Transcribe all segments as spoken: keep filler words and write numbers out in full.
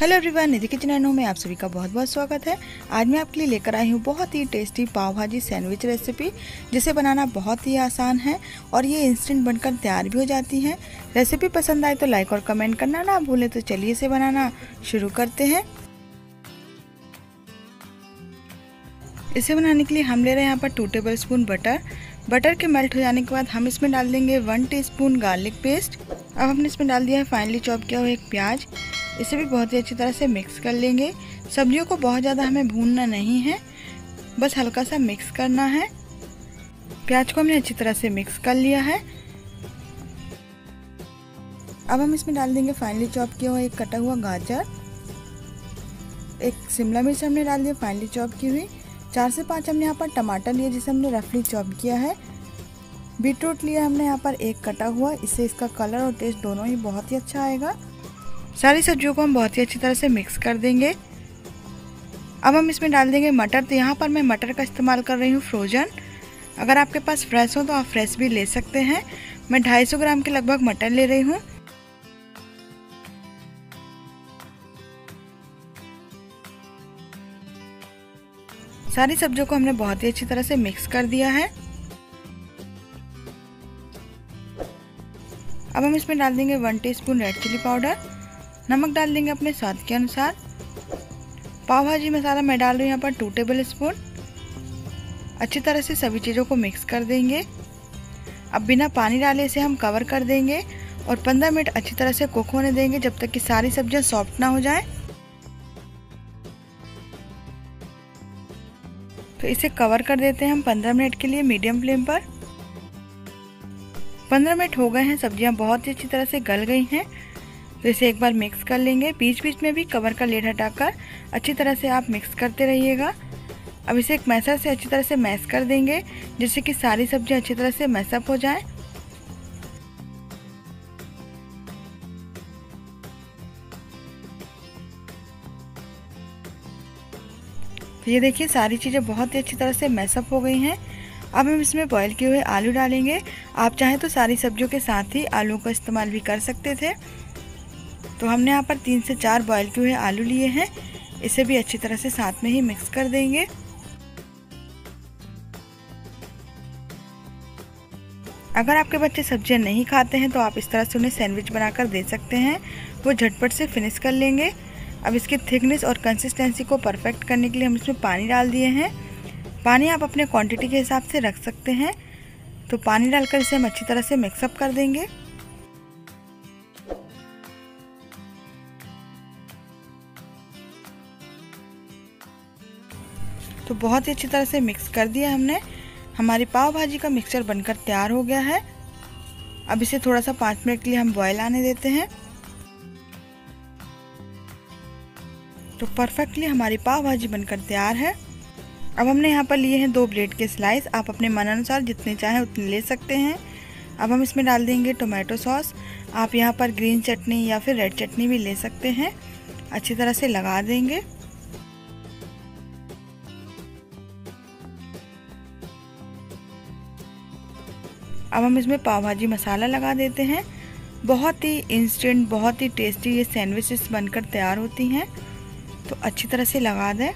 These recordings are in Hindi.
Hello everyone, Nidhi kitchen and home में आप सभी का बहुत बहुत स्वागत है। आज मैं आपके लिए लेकर आई हूँ बहुत ही टेस्टी पाव भाजी सैंडविच रेसिपी, जिसे बनाना बहुत ही आसान है और ये इंस्टेंट बनकर तैयार भी हो जाती है। रेसिपी पसंद आए तो लाइक और कमेंट करना ना भूलें। तो चलिए इसे बनाना शुरू करते हैं। इसे बनाने के लिए हम ले रहे हैं यहाँ पर two tablespoon butter. Butter के मेल्ट हो जाने के बाद हम इसमें डाल देंगे वन टीस्पून गार्लिक पेस्ट। अब हमने इसमें डाल दिया है फाइनली चॉप किया हुआ एक प्याज। इसे भी बहुत ही अच्छी तरह से मिक्स कर लेंगे। सब्जियों को बहुत ज़्यादा हमें भूनना नहीं है, बस हल्का सा मिक्स करना है। प्याज को हमने अच्छी तरह से मिक्स कर लिया है। अब हम इसमें डाल देंगे फाइनली चॉप किया हुआ एक कटा हुआ गाजर। एक शिमला मिर्च हमने डाल दिया फाइनली चॉप की हुई। चार से पाँच हमने यहाँ पर टमाटर लिए जिसे हमने रफली चॉप किया है। बीटरूट लिया हमने यहाँ पर एक कटा हुआ, इससे इसका कलर और टेस्ट दोनों ही बहुत ही अच्छा आएगा। सारी सब्जियों को हम बहुत ही अच्छी तरह से मिक्स कर देंगे। अब हम इसमें डाल देंगे मटर। तो यहाँ पर मैं मटर का इस्तेमाल कर रही हूँ फ्रोजन। अगर आपके पास फ्रेश हो तो आप फ्रेश भी ले सकते हैं। मैं ढाई सौ ग्राम के लगभग मटर ले रही हूँ। सारी सब्जियों को हमने बहुत ही अच्छी तरह से मिक्स कर दिया है। अब हम इसमें डाल देंगे one teaspoon red chilli powder. नमक डाल देंगे अपने स्वाद के अनुसार। पाव भाजी मसाला मैं डाल रही हूँ यहाँ पर टू टेबल स्पून। अच्छी तरह से सभी चीज़ों को मिक्स कर देंगे। अब बिना पानी डाले इसे हम कवर कर देंगे और पंद्रह मिनट अच्छी तरह से कुक होने देंगे, जब तक कि सारी सब्जियाँ सॉफ्ट ना हो जाए। तो इसे कवर कर देते हैं हम पंद्रह मिनट के लिए मीडियम फ्लेम पर। पंद्रह मिनट हो गए हैं, सब्जियां बहुत ही अच्छी तरह से गल गई हैं। तो इसे एक बार मिक्स कर लेंगे। बीच बीच में भी कवर का लेड हटाकर अच्छी तरह से आप मिक्स करते रहिएगा। अब इसे एक मैशर से अच्छी तरह से मैश कर देंगे, जिससे कि सारी सब्जियां अच्छी तरह से मैशअप हो जाएं। तो ये देखिए सारी चीज़ें बहुत ही अच्छी तरह से मैशअप हो गई हैं। अब हम इसमें बॉईल किए हुए आलू डालेंगे। आप चाहें तो सारी सब्जियों के साथ ही आलू का इस्तेमाल भी कर सकते थे। तो हमने यहाँ पर तीन से चार बॉईल किए हुए आलू लिए हैं। इसे भी अच्छी तरह से साथ में ही मिक्स कर देंगे। अगर आपके बच्चे सब्जियां नहीं खाते हैं तो आप इस तरह से उन्हें सैंडविच बनाकर दे सकते हैं, वो झटपट से फिनिश कर लेंगे। अब इसकी थिकनेस और कंसिस्टेंसी को परफेक्ट करने के लिए हम इसमें पानी डाल दिए हैं। पानी आप अपने क्वांटिटी के हिसाब से रख सकते हैं। तो पानी डालकर इसे हम अच्छी तरह से मिक्सअप कर देंगे। तो बहुत ही अच्छी तरह से मिक्स कर दिया हमने। हमारी पाव भाजी का मिक्सचर बनकर तैयार हो गया है। अब इसे थोड़ा सा पाँच मिनट के लिए हम बॉयल आने देते हैं। तो परफेक्टली हमारी पाव भाजी बनकर तैयार है। अब हमने यहाँ पर लिए हैं दो ब्रेड के स्लाइस। आप अपने मन अनुसार जितने चाहें उतने ले सकते हैं। अब हम इसमें डाल देंगे टोमेटो सॉस। आप यहाँ पर ग्रीन चटनी या फिर रेड चटनी भी ले सकते हैं। अच्छी तरह से लगा देंगे। अब हम इसमें पाव भाजी मसाला लगा देते हैं। बहुत ही इंस्टेंट, बहुत ही टेस्टी ये सैंडविचेस बनकर तैयार होती हैं। तो अच्छी तरह से लगा दें।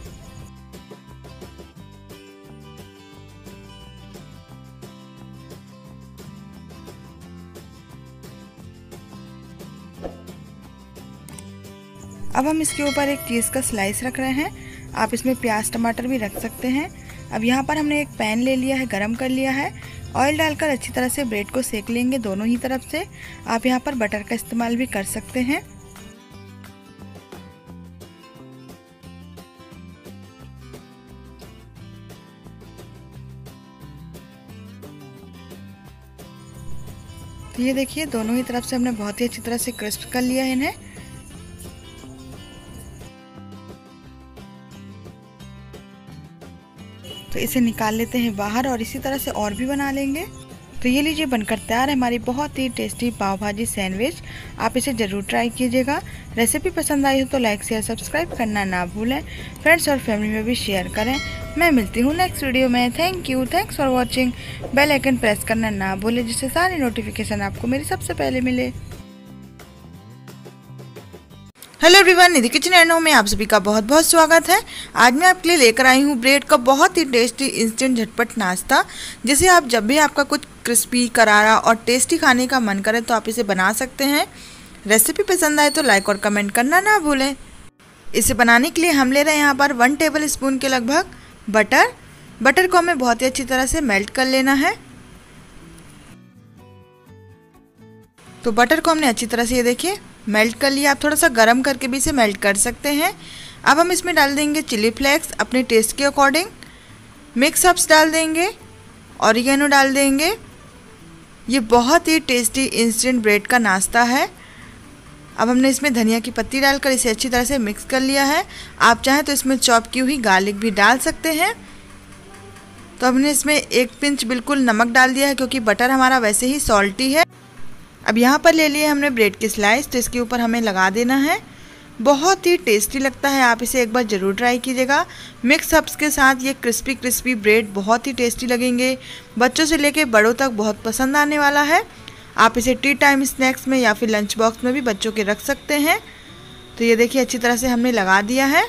अब हम इसके ऊपर एक चीज़ का स्लाइस रख रहे हैं। आप इसमें प्याज टमाटर भी रख सकते हैं। अब यहाँ पर हमने एक पैन ले लिया है, गरम कर लिया है। ऑयल डालकर अच्छी तरह से ब्रेड को सेक लेंगे दोनों ही तरफ से। आप यहाँ पर बटर का इस्तेमाल भी कर सकते हैं। तो ये देखिए दोनों ही तरफ से हमने बहुत ही अच्छी तरह से क्रिस्प कर लिया है इन्हें। तो इसे निकाल लेते हैं बाहर और इसी तरह से और भी बना लेंगे। तो ये लीजिए बनकर तैयार है हमारी बहुत ही टेस्टी पाव भाजी सैंडविच। आप इसे ज़रूर ट्राई कीजिएगा। रेसिपी पसंद आई हो तो लाइक शेयर सब्सक्राइब करना ना भूलें। फ्रेंड्स और फैमिली में भी शेयर करें। मैं मिलती हूँ नेक्स्ट वीडियो में। Thank you, thanks for watching. Bell icon press करना ना भूलें, जिससे सारी नोटिफिकेशन आपको मेरी सबसे पहले मिले। Hello everyone, Nidhi kitchen and home में आप सभी का बहुत बहुत स्वागत है। आज मैं आपके लिए लेकर आई हूँ ब्रेड का बहुत ही टेस्टी इंस्टेंट झटपट नाश्ता, जिसे आप जब भी आपका कुछ क्रिस्पी करारा और टेस्टी खाने का मन करे तो आप इसे बना सकते हैं। रेसिपी पसंद आए तो लाइक और कमेंट करना ना भूलें। इसे बनाने के लिए हम ले रहे हैं यहाँ पर वन टेबल स्पून के लगभग बटर। बटर को हमें बहुत ही अच्छी तरह से मेल्ट कर लेना है। तो बटर को हमने अच्छी तरह से ये देखिए मेल्ट कर लिया। आप थोड़ा सा गर्म करके भी इसे मेल्ट कर सकते हैं। अब हम इसमें डाल देंगे चिली फ्लेक्स अपने टेस्ट के अकॉर्डिंग, मिक्स हर्ब्स डाल देंगे, ऑरिगेनो डाल देंगे। ये बहुत ही टेस्टी इंस्टेंट ब्रेड का नाश्ता है। अब हमने इसमें धनिया की पत्ती डालकर इसे अच्छी तरह से मिक्स कर लिया है। आप चाहें तो इसमें चॉप की हुई गार्लिक भी डाल सकते हैं। तो हमने इसमें एक पिंच बिल्कुल नमक डाल दिया है, क्योंकि बटर हमारा वैसे ही सॉल्टी है। अब यहाँ पर ले लिए हमने ब्रेड के स्लाइस, तो इसके ऊपर हमें लगा देना है। बहुत ही टेस्टी लगता है, आप इसे एक बार ज़रूर ट्राई कीजिएगा। मिक्स हर्ब्स के साथ ये क्रिस्पी क्रिस्पी ब्रेड बहुत ही टेस्टी लगेंगे। बच्चों से लेके बड़ों तक बहुत पसंद आने वाला है। आप इसे टी टाइम स्नैक्स में या फिर लंच बॉक्स में भी बच्चों के रख सकते हैं। तो ये देखिए अच्छी तरह से हमने लगा दिया है।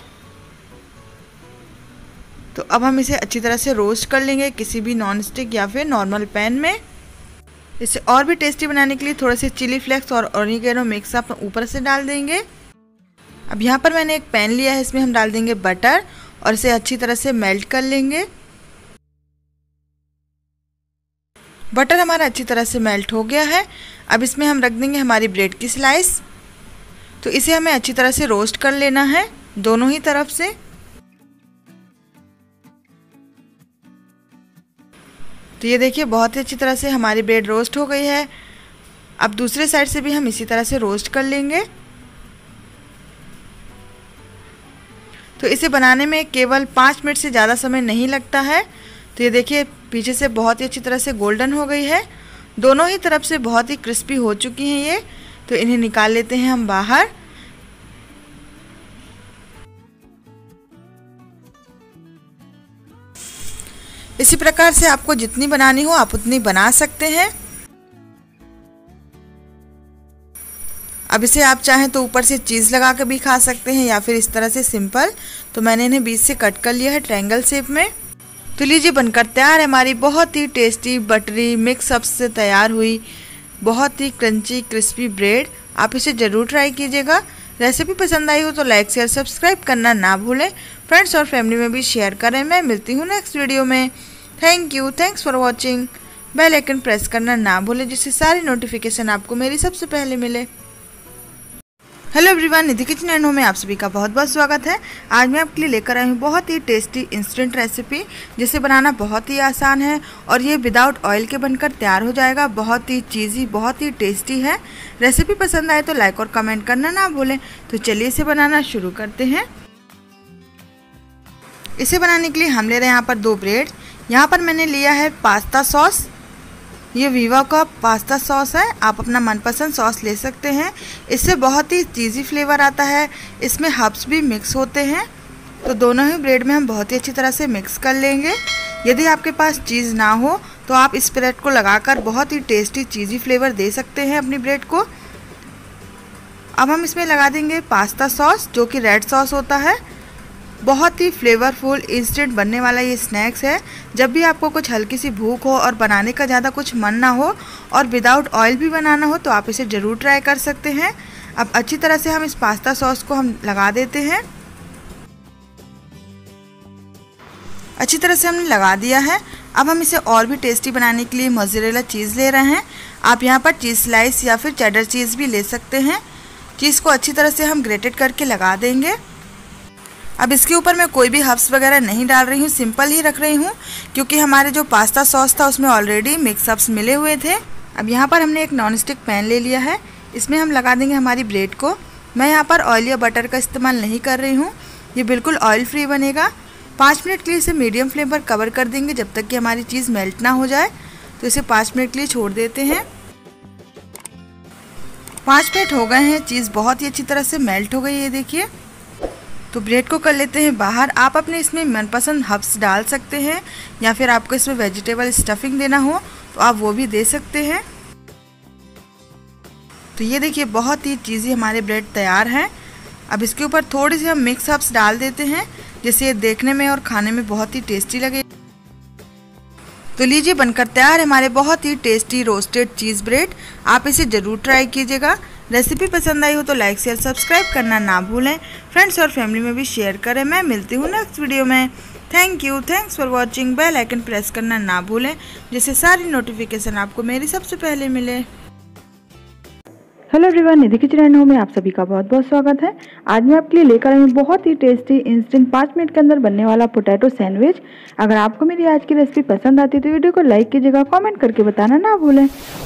तो अब हम इसे अच्छी तरह से रोस्ट कर लेंगे किसी भी नॉन स्टिक या फिर नॉर्मल पैन में। इसे और भी टेस्टी बनाने के लिए थोड़े से चिली फ्लेक्स और ऑरिगेनो मिक्स आप ऊपर से डाल देंगे। अब यहाँ पर मैंने एक पैन लिया है, इसमें हम डाल देंगे बटर और इसे अच्छी तरह से मेल्ट कर लेंगे। बटर हमारा अच्छी तरह से मेल्ट हो गया है। अब इसमें हम रख देंगे हमारी ब्रेड की स्लाइस। तो इसे हमें अच्छी तरह से रोस्ट कर लेना है दोनों ही तरफ से। तो ये देखिए बहुत ही अच्छी तरह से हमारी ब्रेड रोस्ट हो गई है। अब दूसरे साइड से भी हम इसी तरह से रोस्ट कर लेंगे। तो इसे बनाने में केवल पाँच मिनट से ज़्यादा समय नहीं लगता है। तो ये देखिए पीछे से बहुत ही अच्छी तरह से गोल्डन हो गई है। दोनों ही तरफ से बहुत ही क्रिस्पी हो चुकी हैं ये। तो इन्हें निकाल लेते हैं हम बाहर। इसी प्रकार से आपको जितनी बनानी हो आप उतनी बना सकते हैं। अब इसे आप चाहें तो ऊपर से चीज़ लगा कर भी खा सकते हैं या फिर इस तरह से सिंपल। तो मैंने इन्हें बीच से कट कर लिया है ट्रायंगल शेप में। तो लीजिए बनकर तैयार है हमारी बहुत ही टेस्टी बटरी मिक्स हर्ब्स से तैयार हुई बहुत ही क्रंची क्रिस्पी ब्रेड। आप इसे ज़रूर ट्राई कीजिएगा। रेसिपी पसंद आई हो तो लाइक शेयर सब्सक्राइब करना ना भूलें। फ्रेंड्स और फैमिली में भी शेयर करें। मैं मिलती हूँ नेक्स्ट वीडियो में। Thank you, thanks for watching. Bell icon press करना ना भूलें, जिससे सारी नोटिफिकेशन आपको मेरी सबसे पहले मिले। Hello everyone, Nidhi kitchen and home में आप सभी का बहुत बहुत स्वागत है। आज मैं आपके लिए लेकर आई हूँ बहुत ही टेस्टी इंस्टेंट रेसिपी, जिसे बनाना बहुत ही आसान है और ये विदाउट ऑयल के बनकर तैयार हो जाएगा। बहुत ही चीज़ी, बहुत ही टेस्टी है। रेसिपी पसंद आए तो लाइक और कमेंट करना ना भूलें। तो चलिए इसे बनाना शुरू करते हैं। इसे बनाने के लिए हम ले रहे हैं यहाँ पर दो ब्रेड। यहाँ पर मैंने लिया है पास्ता सॉस। ये वीवा का पास्ता सॉस है, आप अपना मनपसंद सॉस ले सकते हैं। इससे बहुत ही चीज़ी फ्लेवर आता है। इसमें हर्ब्स भी मिक्स होते हैं। तो दोनों ही ब्रेड में हम बहुत ही अच्छी तरह से मिक्स कर लेंगे। यदि आपके पास चीज़ ना हो तो आप इस ब्रेड को लगाकर बहुत ही टेस्टी चीज़ी फ्लेवर दे सकते हैं अपनी ब्रेड को। अब हम इसमें लगा देंगे पास्ता सॉस, जो कि रेड सॉस होता है। बहुत ही फ्लेवरफुल इंस्टेंट बनने वाला ये स्नैक्स है। जब भी आपको कुछ हल्की सी भूख हो और बनाने का ज़्यादा कुछ मन ना हो और विदाउट ऑयल भी बनाना हो तो आप इसे ज़रूर ट्राई कर सकते हैं। अब अच्छी तरह से हम इस पास्ता सॉस को हम लगा देते हैं। अच्छी तरह से हमने लगा दिया है। अब हम इसे और भी टेस्टी बनाने के लिए मोज़रेला चीज़ ले रहे हैं। आप यहाँ पर चीज़ स्लाइस या फिर चेडर चीज़ भी ले सकते हैं। चीज़ को अच्छी तरह से हम ग्रेटेड करके लगा देंगे। अब इसके ऊपर मैं कोई भी हर्ब्स वगैरह नहीं डाल रही हूँ, सिंपल ही रख रही हूँ, क्योंकि हमारे जो पास्ता सॉस था उसमें ऑलरेडी मिक्स हर्ब्स मिले हुए थे। अब यहाँ पर हमने एक नॉन स्टिक पैन ले लिया है। इसमें हम लगा देंगे हमारी ब्रेड को। मैं यहाँ पर ऑयल या बटर का इस्तेमाल नहीं कर रही हूँ, ये बिल्कुल ऑयल फ्री बनेगा। पाँच मिनट के लिए इसे मीडियम फ्लेम पर कवर कर देंगे जब तक कि हमारी चीज़ मेल्ट ना हो जाए। तो इसे पाँच मिनट के लिए छोड़ देते हैं। पाँच मिनट हो गए हैं, चीज़ बहुत ही अच्छी तरह से मेल्ट हो गई है, देखिए। तो ब्रेड को कर लेते हैं बाहर। आप अपने इसमें मनपसंद हर्ब्स डाल सकते हैं या फिर आपको इसमें वेजिटेबल स्टफिंग देना हो तो आप वो भी दे सकते हैं। तो ये देखिए बहुत ही चीज़ी हमारे ब्रेड तैयार हैं। अब इसके ऊपर थोड़ी सी हम मिक्स हर्ब्स डाल देते हैं जिससे ये देखने में और खाने में बहुत ही टेस्टी लगे। तो लीजिए बनकर तैयार है हमारे बहुत ही टेस्टी रोस्टेड चीज़ ब्रेड। आप इसे ज़रूर ट्राई कीजिएगा। रेसिपी पसंद आई हो तो लाइक शेयर सब्सक्राइब करना ना भूलें। फ्रेंड्स और फैमिली में भी शेयर करें। मैं मिलती हूँ नेक्स्ट वीडियो में। Thank you thanks for watching. Bell icon press करना ना भूलें जिससे सारी नोटिफिकेशन आपको मेरी सबसे पहले मिले। Hello everyone, Nidhi kitchen home में आप सभी का बहुत बहुत स्वागत है। आज मैं आपके लिए लेकर आई हूँ बहुत ही टेस्टी इंस्टेंट पाँच मिनट के अंदर बनने वाला पोटैटो सैंडविच। अगर आपको मेरी आज की रेसिपी पसंद आती है तो वीडियो को लाइक कीजिएगा, कमेंट करके बताना ना भूलें।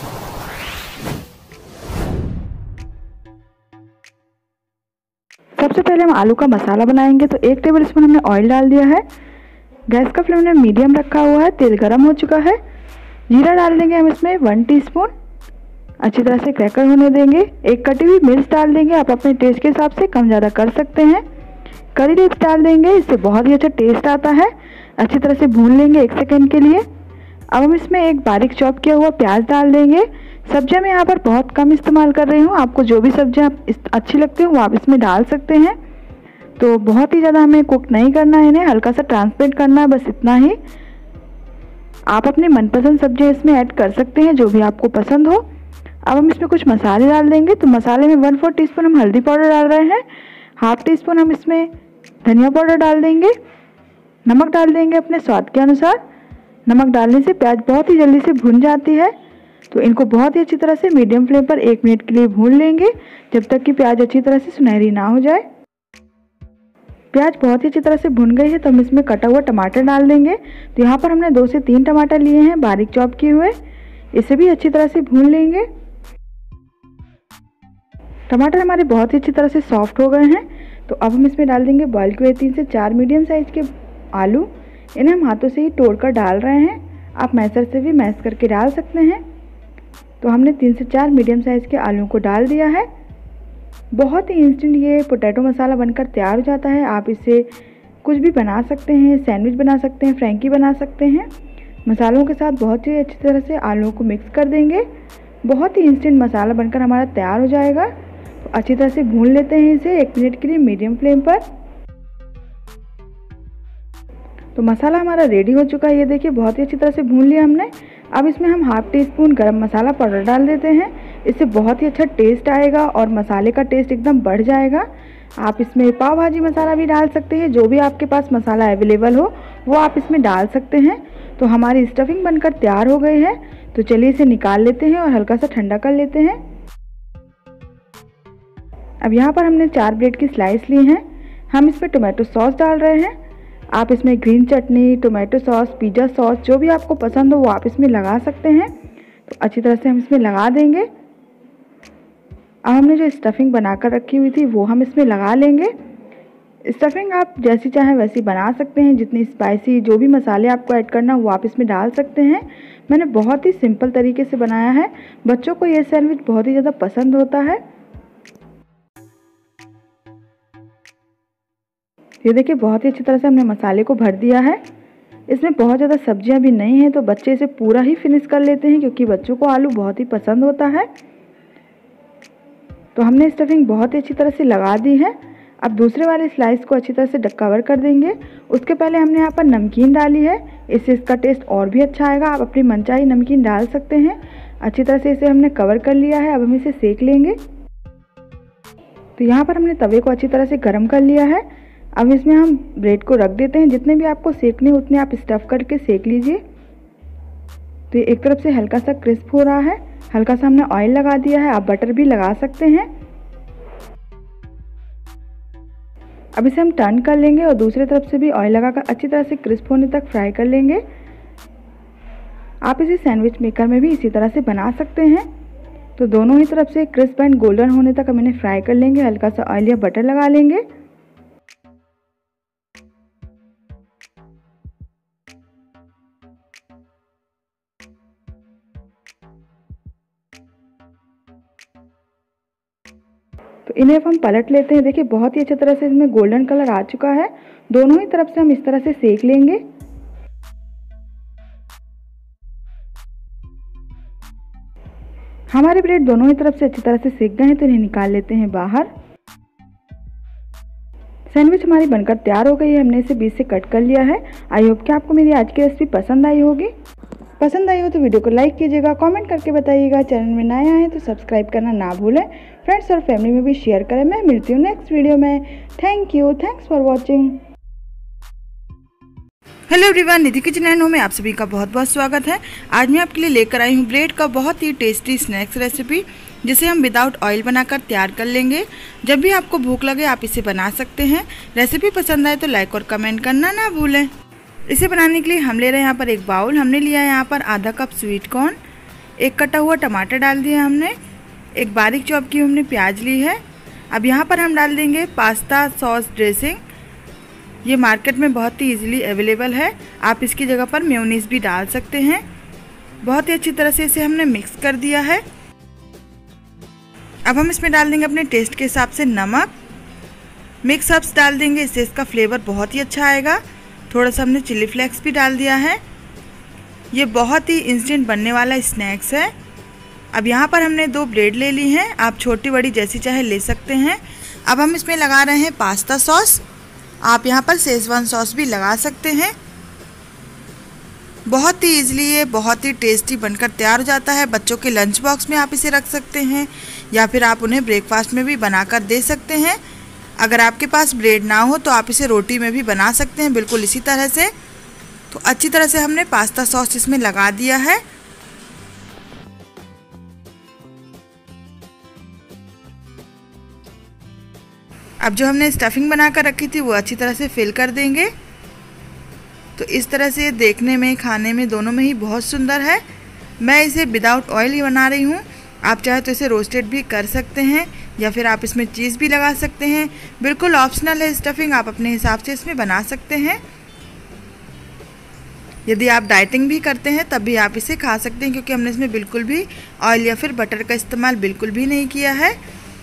सबसे पहले हम आलू का मसाला बनाएंगे। तो एक टेबल स्पून हमने ऑयल डाल दिया है। गैस का फ्लेम हमने मीडियम रखा हुआ है। तेल गर्म हो चुका है। जीरा डाल देंगे हम इसमें वन टीस्पून। अच्छी तरह से क्रैकर होने देंगे। एक कटी हुई मिर्च डाल देंगे, आप अपने टेस्ट के हिसाब से कम ज़्यादा कर सकते हैं। करी लीव्स डाल देंगे, इससे बहुत ही अच्छा टेस्ट आता है। अच्छी तरह से भून लेंगे एक सेकेंड के लिए। अब हम इसमें एक बारीक चॉप किया हुआ प्याज डाल देंगे। सब्जियां मैं यहाँ पर बहुत कम इस्तेमाल कर रही हूँ। आपको जो भी सब्जियां अच्छी लगती हैं वो आप इसमें डाल सकते हैं। तो बहुत ही ज़्यादा हमें कुक नहीं करना है इन्हें, हल्का सा ट्रांसपेरेंट करना है, बस इतना ही। आप अपनी मनपसंद सब्जियाँ इसमें ऐड कर सकते हैं, जो भी आपको पसंद हो। अब हम इसमें कुछ मसाले डाल देंगे। तो मसाले में वन फोर टी स्पून हम हल्दी पाउडर डाल रहे हैं। हाफ टी स्पून हम इसमें धनिया पाउडर डाल देंगे। नमक डाल देंगे अपने स्वाद के अनुसार। नमक डालने से प्याज बहुत ही जल्दी से भुन जाती है। तो इनको बहुत ही अच्छी तरह से मीडियम फ्लेम पर एक मिनट के लिए भून लेंगे, जब तक कि प्याज अच्छी तरह से सुनहरी ना हो जाए। प्याज बहुत ही अच्छी तरह से भुन गई है तो हम इसमें कटा हुआ टमाटर डाल देंगे। तो यहाँ पर हमने दो से तीन टमाटर लिए हैं बारीक चॉप किए हुए। इसे भी अच्छी तरह से भून लेंगे। टमाटर हमारे बहुत ही अच्छी तरह से सॉफ्ट हो गए हैं। तो अब हम इसमें डाल देंगे बॉयल किए हुए तीन से चार मीडियम साइज के आलू। इन्हें हम हाथों से ही तोड़कर डाल रहे हैं। आप मैशर से भी मैश करके डाल सकते हैं। तो हमने तीन से चार मीडियम साइज के आलू को डाल दिया है। बहुत ही इंस्टेंट ये पोटैटो मसाला बनकर तैयार हो जाता है। आप इसे कुछ भी बना सकते हैं, सैंडविच बना सकते हैं, फ्रैंकी बना सकते हैं। मसालों के साथ बहुत ही अच्छी तरह से आलूओं को मिक्स कर देंगे। बहुत ही इंस्टेंट मसाला बनकर हमारा तैयार हो जाएगा। तो अच्छी तरह से भून लेते हैं इसे एक मिनट के लिए मीडियम फ्लेम पर। तो मसाला हमारा रेडी हो चुका है। ये देखिए बहुत ही अच्छी तरह से भून लिया हमने। अब इसमें हम हाफ टी स्पून गरम मसाला पाउडर डाल देते हैं। इससे बहुत ही अच्छा टेस्ट आएगा और मसाले का टेस्ट एकदम बढ़ जाएगा। आप इसमें पाव भाजी मसाला भी डाल सकते हैं। जो भी आपके पास मसाला अवेलेबल हो वो आप इसमें डाल सकते हैं। तो हमारी स्टफिंग बनकर तैयार हो गई है। तो चलिए इसे निकाल लेते हैं और हल्का सा ठंडा कर लेते हैं। अब यहाँ पर हमने चार ब्रेड की स्लाइस ली हैं। हम इसमें टोमेटो सॉस डाल रहे हैं। आप इसमें green chutney, tomato sauce, pizza sauce जो भी आपको पसंद हो वो आप इसमें लगा सकते हैं। तो अच्छी तरह से हम इसमें लगा देंगे। अब हमने जो स्टफिंग बनाकर रखी हुई थी वो हम इसमें लगा लेंगे। स्टफिंग आप जैसी चाहें वैसी बना सकते हैं। जितनी स्पाइसी जो भी मसाले आपको ऐड करना वो आप इसमें डाल सकते हैं। मैंने बहुत ही सिंपल तरीके से बनाया है। बच्चों को ये सैंडविच बहुत ही ज़्यादा पसंद होता है। ये देखिए बहुत ही अच्छी तरह से हमने मसाले को भर दिया है। इसमें बहुत ज़्यादा सब्जियां भी नहीं हैं तो बच्चे इसे पूरा ही फिनिश कर लेते हैं, क्योंकि बच्चों को आलू बहुत ही पसंद होता है। तो हमने स्टफिंग बहुत ही अच्छी तरह से लगा दी है। अब दूसरे वाले स्लाइस को अच्छी तरह से कवर कर देंगे। उसके पहले हमने यहाँ पर नमकीन डाली है, इससे इसका टेस्ट और भी अच्छा आएगा। आप अपनी मनचाही नमकीन डाल सकते हैं। अच्छी तरह से इसे हमने कवर कर लिया है। अब हम इसे सेक लेंगे। तो यहाँ पर हमने तवे को अच्छी तरह से गर्म कर लिया है। अब इसमें हम ब्रेड को रख देते हैं। जितने भी आपको सेकने उतने आप स्टफ़ करके सेक लीजिए। तो ये एक तरफ से हल्का सा क्रिस्प हो रहा है। हल्का सा हमने ऑयल लगा दिया है, आप बटर भी लगा सकते हैं। अब इसे हम टर्न कर लेंगे और दूसरी तरफ से भी ऑयल लगाकर अच्छी तरह से क्रिस्प होने तक फ्राई कर लेंगे। आप इसे सैंडविच मेकर में भी इसी तरह से बना सकते हैं। तो दोनों ही तरफ से क्रिस्प एंड गोल्डन होने तक हम इन्हें फ्राई कर लेंगे। हल्का सा ऑयल या बटर लगा लेंगे। तो इन्हें अब हम पलट लेते हैं। देखिए बहुत ही अच्छी तरह से इसमें गोल्डन कलर आ चुका है। दोनों ही तरफ से हम इस तरह से सेक लेंगे। हमारे ब्रेड दोनों ही तरफ से अच्छी तरह से सेक गए हैं तो इन्हें निकाल लेते हैं बाहर। सैंडविच हमारी बनकर तैयार हो गई है। हमने इसे बीच से कट कर लिया है। आई होप कि आपको मेरी आज की रेसिपी पसंद आई होगी। पसंद आई हो तो वीडियो को लाइक कीजिएगा, कमेंट करके बताइएगा। चैनल में नए आए तो सब्सक्राइब करना ना भूलें। फ्रेंड्स और फैमिली में भी शेयर करें। मैं मिलती हूँ नेक्स्ट वीडियो में। Thank you, thanks for watching. Hello everyone, Nidhi kitchen and home में आप सभी का बहुत बहुत स्वागत है। आज मैं आपके लिए लेकर आई हूँ ब्रेड का बहुत ही टेस्टी स्नैक्स रेसिपी, जिसे हम विदाउट ऑयल बनाकर तैयार कर लेंगे। जब भी आपको भूख लगे आप इसे बना सकते हैं। रेसिपी पसंद आए तो लाइक और कमेंट करना ना भूलें। इसे बनाने के लिए हम ले रहे हैं यहाँ पर एक बाउल। हमने लिया है यहाँ पर आधा कप स्वीट कॉर्न, एक कटा हुआ टमाटर डाल दिया हमने, एक बारीक चॉप की हमने प्याज ली है। अब यहाँ पर हम डाल देंगे पास्ता सॉस ड्रेसिंग। ये मार्केट में बहुत ही इजीली अवेलेबल है। आप इसकी जगह पर मेयोनीज भी डाल सकते हैं। बहुत ही अच्छी तरह से इसे हमने मिक्स कर दिया है। अब हम इसमें डाल देंगे अपने टेस्ट के हिसाब से नमक। मिक्स हर्ब्स डाल देंगे, इससे इसका फ्लेवर बहुत ही अच्छा आएगा। थोड़ा सा हमने चिली फ्लेक्स भी डाल दिया है। ये बहुत ही इंस्टेंट बनने वाला स्नैक्स है। अब यहाँ पर हमने दो ब्रेड ले ली हैं। आप छोटी बड़ी जैसी चाहे ले सकते हैं। अब हम इसमें लगा रहे हैं पास्ता सॉस। आप यहाँ पर शेजवान सॉस भी लगा सकते हैं। बहुत ही इजीली ये बहुत ही टेस्टी बनकर तैयार हो जाता है। बच्चों के लंच बॉक्स में आप इसे रख सकते हैं या फिर आप उन्हें ब्रेकफास्ट में भी बनाकर दे सकते हैं। अगर आपके पास ब्रेड ना हो तो आप इसे रोटी में भी बना सकते हैं, बिल्कुल इसी तरह से। तो अच्छी तरह से हमने पास्ता सॉस इसमें लगा दिया है। अब जो हमने स्टफिंग बनाकर रखी थी वो अच्छी तरह से फिल कर देंगे। तो इस तरह से देखने में खाने में दोनों में ही बहुत सुंदर है। मैं इसे विदाउट ऑयल ही बना रही हूँ। आप चाहे तो इसे रोस्टेड भी कर सकते हैं या फिर आप इसमें चीज़ भी लगा सकते हैं। बिल्कुल ऑप्शनल है स्टफिंग, आप अपने हिसाब से इसमें बना सकते हैं। यदि आप डाइटिंग भी करते हैं तब भी आप इसे खा सकते हैं, क्योंकि हमने इसमें बिल्कुल भी ऑयल या फिर बटर का इस्तेमाल बिल्कुल भी नहीं किया है।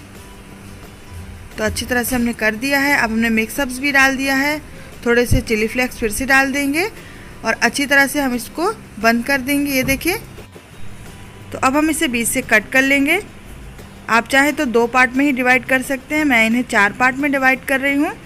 तो अच्छी तरह से हमने कर दिया है। अब हमने मिक्सअप्स भी डाल दिया है। थोड़े से चिली फ्लेक्स फिर से डाल देंगे और अच्छी तरह से हम इसको बंद कर देंगे। ये देखिए। तो अब हम इसे बीच से कट कर लेंगे। आप चाहे तो दो पार्ट में ही डिवाइड कर सकते हैं। मैं इन्हें चार पार्ट में डिवाइड कर रही हूँ।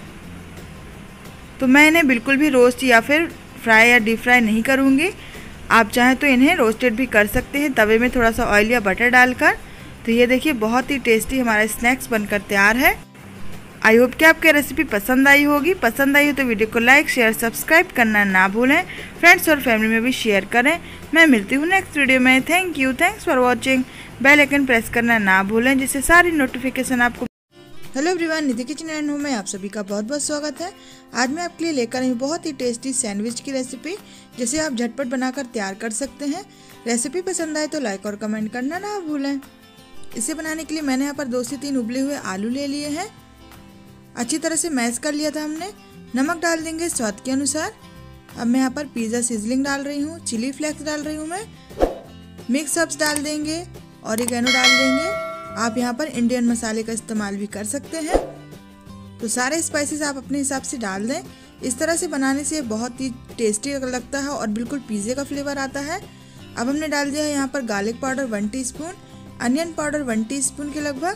तो मैं इन्हें बिल्कुल भी रोस्ट या फिर फ्राई या डीप फ्राई नहीं करूँगी। आप चाहें तो इन्हें रोस्टेड भी कर सकते हैं तवे में थोड़ा सा ऑयल या बटर डालकर। तो ये देखिए बहुत ही टेस्टी हमारा स्नैक्स बनकर तैयार है। आई होप कि आपको रेसिपी पसंद आई होगी। पसंद आई हो तो वीडियो को लाइक शेयर सब्सक्राइब करना ना भूलें। फ्रेंड्स और फैमिली में भी शेयर करें। मैं मिलती हूँ नेक्स्ट वीडियो में। Thank you, thanks for watching. Bell icon press करना ना भूलें, जिससे सारी नोटिफिकेशन आपको। Hello everyone, Nidhi kitchen and home में आप सभी का बहुत बहुत स्वागत है। आज मैं आपके लिए लेकर आई हूँ बहुत ही टेस्टी सैंडविच की रेसिपी, जिसे आप झटपट बनाकर तैयार कर सकते हैं। रेसिपी पसंद आए तो लाइक और कमेंट करना ना भूलें। इसे बनाने के लिए मैंने यहाँ पर दो से तीन उबले हुए आलू ले लिए हैं। अच्छी तरह से मैश कर लिया था हमने। नमक डाल देंगे स्वाद के अनुसार। अब मैं यहाँ पर पिज़्ज़ा सीजलिंग डाल रही हूँ, चिली फ्लेक्स डाल रही हूँ मैं, मिक्स हर्ब्स डाल देंगे, ऑरिगेनो डाल देंगे। आप यहाँ पर इंडियन मसाले का इस्तेमाल भी कर सकते हैं। तो सारे स्पाइसेस आप अपने हिसाब से डाल दें। इस तरह से बनाने से बहुत ही टेस्टी लगता है और बिल्कुल पिज़्ज़े का फ्लेवर आता है। अब हमने डाल दिया है यहाँ पर garlic powder one teaspoon, onion powder one teaspoon के लगभग।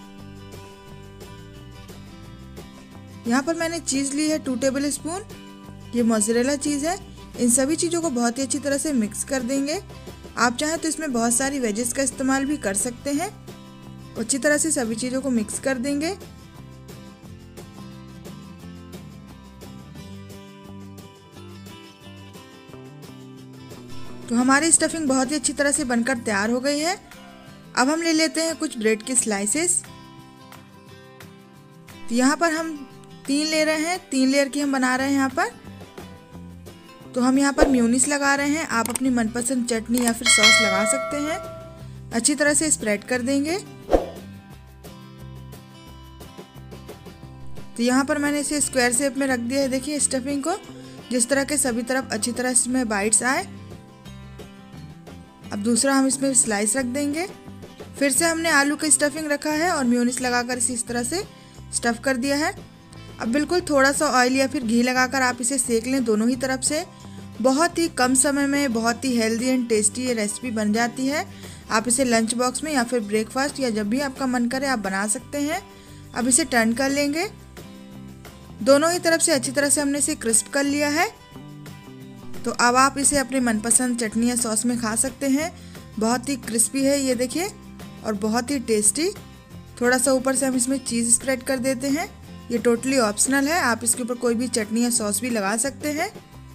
यहाँ पर मैंने चीज़ ली है टू टेबल स्पून। ये मोज़रेला चीज़ है। इन सभी चीज़ों को बहुत ही अच्छी तरह से मिक्स कर देंगे। आप चाहें तो इसमें बहुत सारी वेजेस का इस्तेमाल भी कर सकते हैं। अच्छी तरह से सभी चीज़ों को मिक्स कर देंगे। तो हमारी स्टफिंग बहुत ही अच्छी तरह से बनकर तैयार हो गई है। अब हम ले लेते हैं कुछ ब्रेड के स्लाइसेस। तो यहाँ पर हम तीन ले रहे हैं, तीन लेयर की हम बना रहे हैं यहाँ पर। तो हम यहाँ पर मेयोनीज लगा रहे हैं। आप अपनी मनपसंद चटनी या फिर सॉस लगा सकते हैं। अच्छी तरह से स्प्रेड कर देंगे। तो यहाँ पर मैंने इसे स्क्वायर शेप में रख दिया है। देखिए स्टफिंग को, जिस तरह के सभी तरफ अच्छी तरह से इसमें बाइट्स आए। अब दूसरा हम इसमें स्लाइस रख देंगे। फिर से हमने आलू की स्टफिंग रखा है और मेयोनीज लगाकर इसे इस तरह से स्टफ़ कर दिया है। अब बिल्कुल थोड़ा सा ऑयल या फिर घी लगाकर आप इसे सेक लें दोनों ही तरफ से। बहुत ही कम समय में बहुत ही हेल्दी एंड टेस्टी ये रेसिपी बन जाती है। आप इसे लंच बॉक्स में या फिर ब्रेकफास्ट या जब भी आपका मन करे आप बना सकते हैं। अब इसे टर्न कर लेंगे। दोनों ही तरफ से अच्छी तरह से हमने इसे क्रिस्प कर लिया है। तो अब आप इसे अपने मनपसंद चटनी या सॉस में खा सकते हैं। बहुत ही क्रिस्पी है ये देखिए, और बहुत ही टेस्टी। थोड़ा सा ऊपर से हम इसमें चीज़ स्प्रेड कर देते हैं। ये टोटली ऑप्शनल है, आप इसके ऊपर कोई भी चटनी या सॉस भी लगा सकते हैं।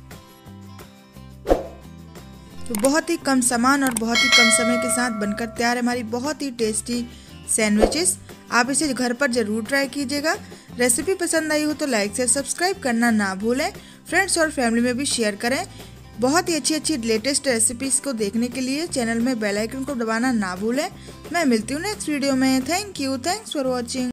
तो बहुत ही कम सामान और बहुत ही कम समय के साथ बनकर तैयार है हमारी बहुत ही टेस्टी सैंडविचेस। आप इसे घर पर ज़रूर ट्राई कीजिएगा। रेसिपी पसंद आई हो तो लाइक से सब्सक्राइब करना ना भूलें। फ्रेंड्स और फैमिली में भी शेयर करें। बहुत ही अच्छी अच्छी लेटेस्ट रेसिपीज़ को देखने के लिए चैनल में बेल आइकन को दबाना ना भूलें। मैं मिलती हूँ नेक्स्ट वीडियो में। Thank you, thanks for watching.